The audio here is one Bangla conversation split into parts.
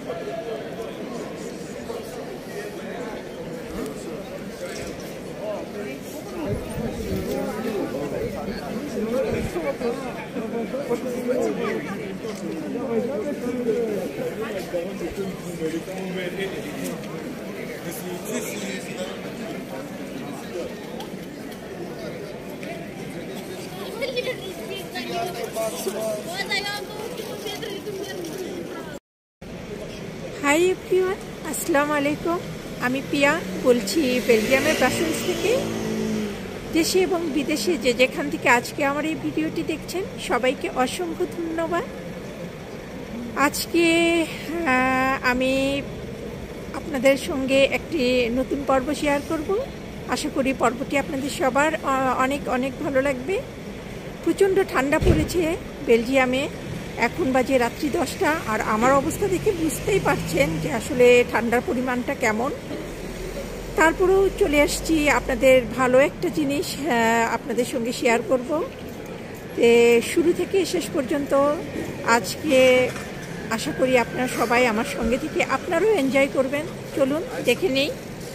হাই এভরিওয়ান, আসসালামু আলাইকুম। আমি পিয়া বলছি বেলজিয়ামের ব্রাসেলস থেকে। দেশে এবং বিদেশে যে যেখান থেকে আজকে আমার এই ভিডিওটি দেখছেন সবাইকে অসংখ্য ধন্যবাদ। আজকে আমি আপনাদের সঙ্গে একটি নতুন পর্ব শেয়ার করব। আশা করি পর্বটি আপনাদের সবার অনেক অনেক ভালো লাগবে। প্রচণ্ড ঠান্ডা পড়েছে বেলজিয়ামে, এখন বাজে রাত্রি 10টা। আর আমার অবস্থা দেখে বুঝতেই পারছেন যে আসলে ঠান্ডার পরিমাণটা কেমন। তারপরেও চলে আসছি আপনাদের ভালো একটা জিনিস আপনাদের সঙ্গে শেয়ার করব। শুরু থেকে শেষ পর্যন্ত আজকে আশা করি আপনারা সবাই আমার সঙ্গে থেকে আপনারাও এনজয় করবেন। চলুন দেখে নেই।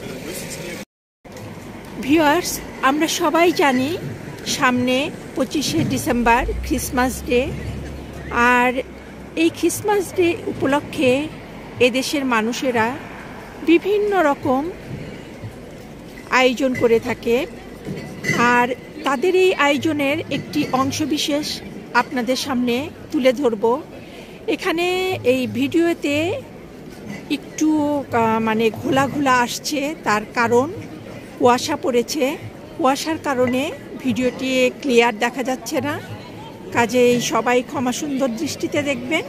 ভিউয়ার্স, আমরা সবাই জানি সামনে 25শে ডিসেম্বর ক্রিসমাস ডে। আর এই ক্রিসমাস ডে উপলক্ষে এদেশের মানুষেরা বিভিন্ন রকম আয়োজন করে থাকে। আর তাদের এই আয়োজনের একটি অংশবিশেষ আপনাদের সামনে তুলে ধরব। এখানে এই ভিডিওতে একটু মানে ঘোলা ঘোলা আসছে, তার কারণ কুয়াশা পড়েছে। কুয়াশার কারণে ভিডিওটি ক্লিয়ার দেখা যাচ্ছে না, কাজেই সবাই ক্ষমা সুন্দর দৃষ্টিতে দেখবেন।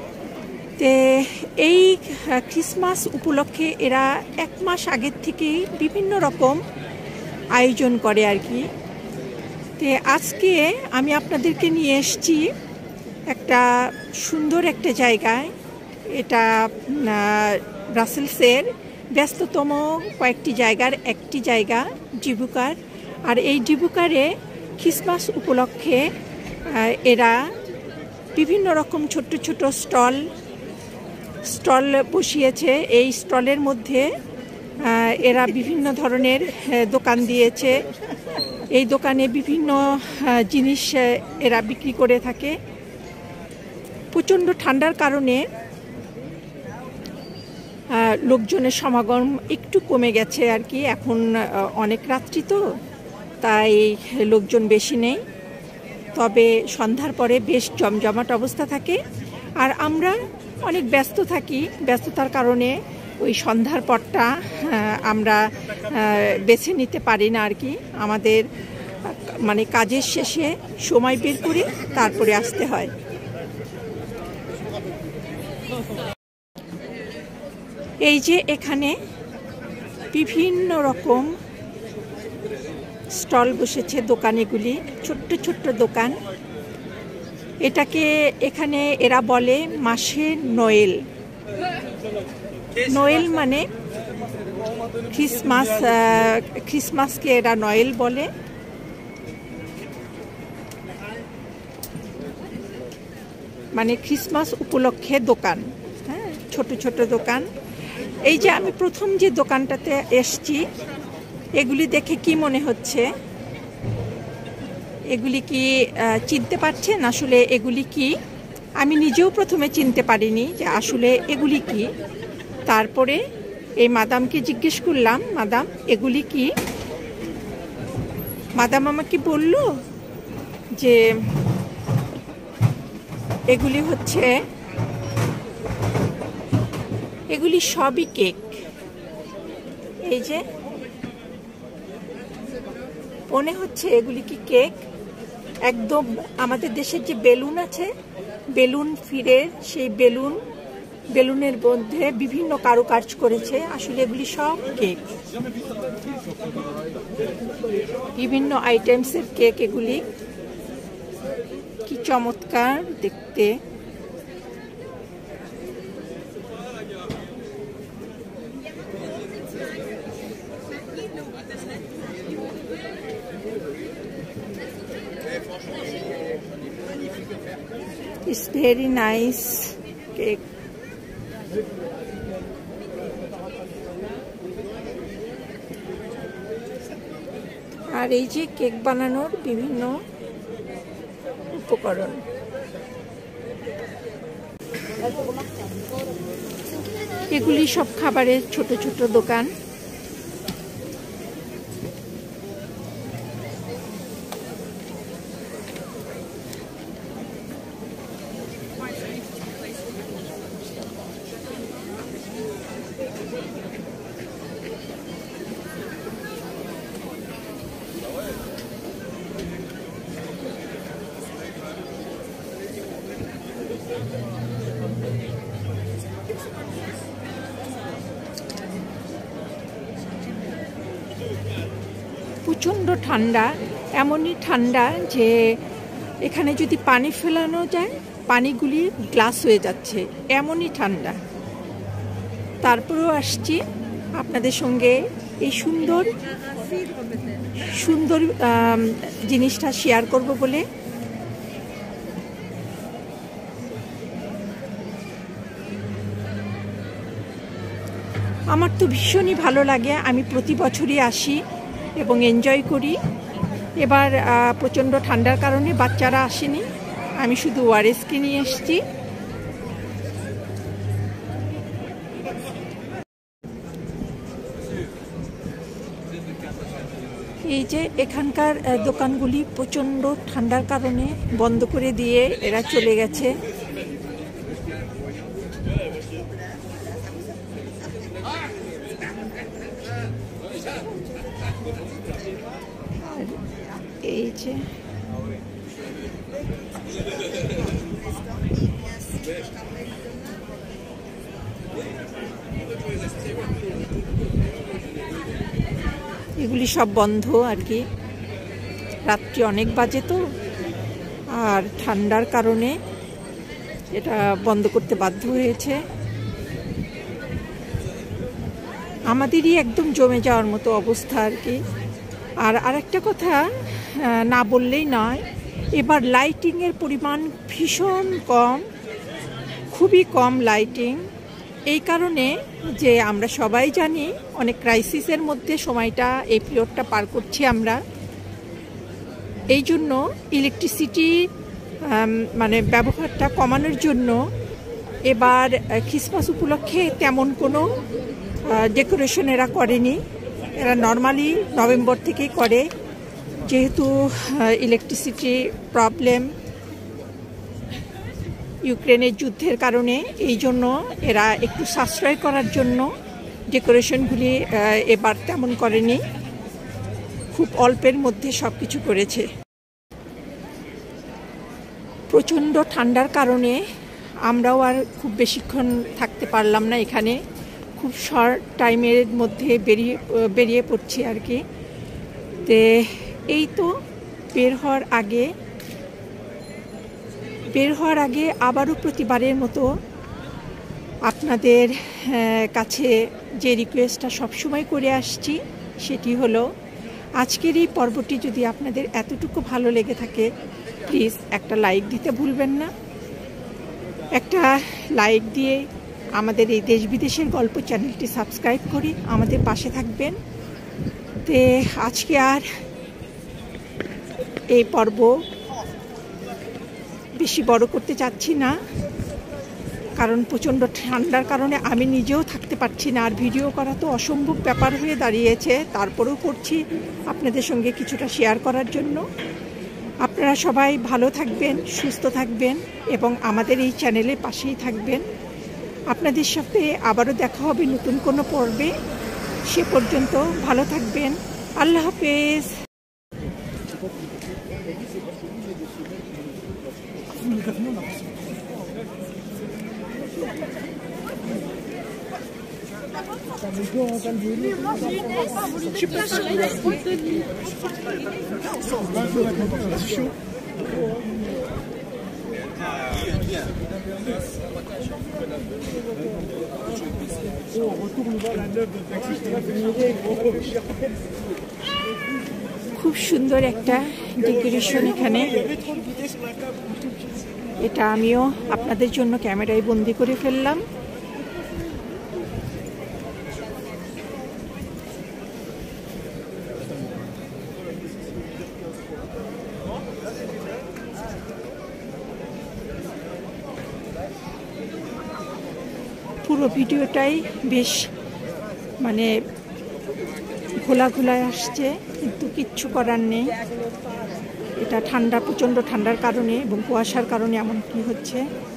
এই ক্রিসমাস উপলক্ষে এরা 1 মাস আগের থেকেই বিভিন্ন রকম আয়োজন করে আর কি। আজকে আমি আপনাদেরকে নিয়ে এসেছি একটা সুন্দর একটা জায়গায়। এটা ব্রাসেলসের ব্যস্ততম কয়েকটি জায়গার একটি জায়গা, ডিবুকার। আর এই ডিবুকারে ক্রিসমাস উপলক্ষে এরা বিভিন্ন রকম ছোট্ট ছোট স্টল বসিয়েছে। এই স্টলের মধ্যে এরা বিভিন্ন ধরনের দোকান দিয়েছে। এই দোকানে বিভিন্ন জিনিস এরা বিক্রি করে থাকে। প্রচণ্ড ঠান্ডার কারণে লোকজনের সমাগম একটু কমে গেছে আর কি। এখন অনেক রাত্রি তো, তাই লোকজন বেশি নেই। তবে সন্ধ্যার পরে বেশ জমজমাট অবস্থা থাকে। আর আমরা অনেক ব্যস্ত থাকি, ব্যস্ততার কারণে ওই সন্ধ্যার পরটা আমরা বেছে নিতে পারি না আর কি। আমাদের মানে কাজের শেষে সময় বের করে তারপরে আসতে হয়। এই যে এখানে বিভিন্ন রকম স্টল বসেছে, দোকানেগুলি ছোট্ট ছোট্ট দোকান। এটাকে এখানে এরা বলে মাসে নোয়েল। নোয়েল মানে ক্রিসমাসকে এরা নোয়েল বলে। মানে ক্রিসমাস উপলক্ষে দোকান, হ্যাঁ, ছোট ছোট দোকান। এই যে আমি প্রথম যে দোকানটাতে এসছি, এগুলি দেখে কি মনে হচ্ছে? এগুলি কি চিনতে পারছেন আসলে এগুলি কি? আমি নিজেও প্রথমে চিনতে পারিনি যে আসলে এগুলি কি। তারপরে এই মাদামকে জিজ্ঞেস করলাম, মাদাম এগুলি কি? মাদাম আমাকে বলল যে এগুলি হচ্ছে, এগুলি সবই কেক। এই যে মনে হচ্ছে এগুলি কি কেক। একদম আমাদের দেশের যে বেলুন আছে, বেলুন ফিরে সেই বেলুনের মধ্যে বিভিন্ন কারুকাজ করেছে। আসলে এগুলি সব কেক, বিভিন্ন আইটেমসের কেক। এগুলি কি চমৎকার দেখতে। It's very nice cake. আর এই যে কেক বানানোর বিভিন্ন উপকরণ। এগুলি সব খাবারের ছোট ছোট দোকান। প্রচণ্ড ঠান্ডা, এমনই ঠান্ডা যে এখানে যদি পানি ফেলানো যায় পানিগুলি গ্লাস হয়ে যাচ্ছে, এমনই ঠান্ডা। তারপরেও আসছি আপনাদের সঙ্গে এই সুন্দর সুন্দর জিনিসটা শেয়ার করব বলে। আমার তো ভীষণই ভালো লাগে, আমি প্রতি বছরই আসি এবং এনজয় করি। এবার প্রচণ্ড ঠান্ডার কারণে বাচ্চারা আসেনি, আমি শুধু ওয়ারেসকে নিয়ে এসেছি। এই যে এখানকার দোকানগুলি প্রচণ্ড ঠান্ডার কারণে বন্ধ করে দিয়ে এরা চলে গেছে। এই যে এগুলি সব বন্ধ আর কি, রাত্রি অনেক বাজে তো, আর ঠান্ডার কারণে এটা বন্ধ করতে বাধ্য হয়েছে। আমাদেরই একদম জমে যাওয়ার মতো অবস্থা আর কি। আর আরেকটা কথা না বললেই নয়, এবার লাইটিংয়ের পরিমাণ ভীষণ কম, খুবই কম লাইটিং। এই কারণে যে আমরা সবাই জানি অনেক ক্রাইসিসের মধ্যে সময়টা, এই পিরিয়ডটা পার করছি আমরা। এই জন্য ইলেকট্রিসিটি মানে ব্যবহারটা কমানোর জন্য এবার ক্রিসমাস উপলক্ষে তেমন কোনো ডেকোরেশন এরা করেনি। এরা নর্মালি নভেম্বর থেকেই করে, যেহেতু ইলেকট্রিসিটি প্রবলেম, ইউক্রেনের যুদ্ধের কারণে, এই জন্য এরা একটু সাশ্রয় করার জন্য ডেকোরেশনগুলি এবার তেমন করেনি, খুব অল্পের মধ্যে সব কিছু করেছে। প্রচণ্ড ঠান্ডার কারণে আমরাও আর খুব বেশিক্ষণ থাকতে পারলাম না এখানে, খুব শর্ট টাইমের মধ্যে বেরিয়ে পড়ছি আর কি। তে এই তো বের হওয়ার আগে আবারও প্রতিবারের মতো আপনাদের কাছে যে রিকোয়েস্টটা সবসময় করে আসছি, সেটি হলো আজকের এই পর্বটি যদি আপনাদের এতটুকু ভালো লেগে থাকে, প্লিজ একটা লাইক দিতে ভুলবেন না। একটা লাইক দিয়ে আমাদের এই দেশ বিদেশের গল্প চ্যানেলটি সাবস্ক্রাইব করে আমাদের পাশে থাকবেন। তে আজকে আর এই পর্ব বেশি বড় করতে চাচ্ছি না, কারণ প্রচণ্ড ঠান্ডার কারণে আমি নিজেও থাকতে পারছি না, আর ভিডিও করা তো অসম্ভব ব্যাপার হয়ে দাঁড়িয়েছে। তারপরেও করছি আপনাদের সঙ্গে কিছুটা শেয়ার করার জন্য। আপনারা সবাই ভালো থাকবেন, সুস্থ থাকবেন এবং আমাদের এই চ্যানেলের পাশেই থাকবেন। আপনাদের সাথে আবারও দেখা হবে নতুন কোনো পর্বে। সে পর্যন্ত ভালো থাকবেন। আল্লাহ হাফেজ। খুব সুন্দর একটা ডেকোরেশন এখানে, এটা আমিও আপনাদের জন্য ক্যামেরায় বন্দি করে ফেললাম। পুরো ভিডিওটাই বেশ মানে ঘোলা ঘোলায় আসছে, কিন্তু কিচ্ছু করার নেই। এটা ঠান্ডা, প্রচণ্ড ঠান্ডার কারণে এবং কুয়াশার কারণে এমন কি হচ্ছে।